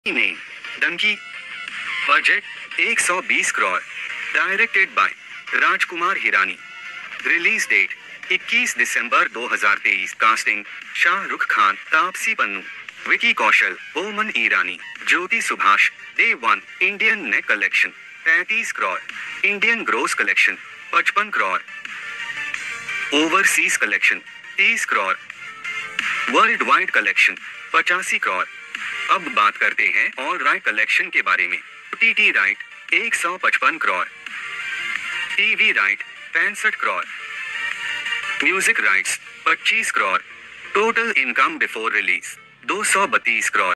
ने Dunki budget 120 crore, directed by Rajkumar Hirani. Release date 21 दिसंबर 2023। Casting Shahrukh Khan, Taapsee Pannu, Vicky Kaushal, Boman Irani, Jyoti Subhash. Day 1 Indian net collection 33 crore, Indian gross collection 55 crore, overseas collection 30 crore, world wide collection 85 crore. अब बात करते हैं ऑल राइट कलेक्शन के बारे में। TT right 155 crore, TV right 65 crore, music rights 25 crore, total income before release 232 crore.